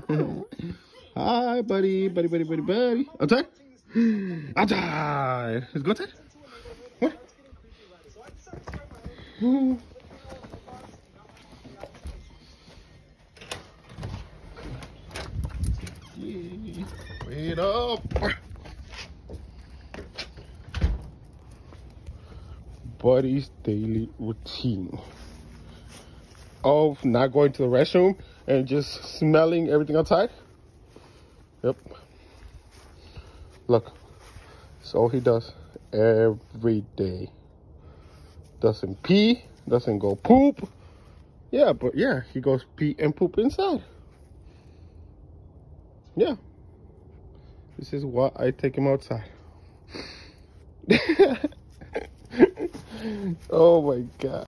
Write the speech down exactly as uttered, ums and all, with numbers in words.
Hi, buddy, buddy, buddy, buddy, buddy. Outside? Outside. Let's go outside. What? Wait up. Buddy's daily routine of not going to the restroom and just smelling everything outside. Yep. Look, that's all he does every day. Doesn't pee, doesn't go poop. Yeah, but yeah, he goes pee and poop inside. Yeah. This is why I take him outside. Oh my God.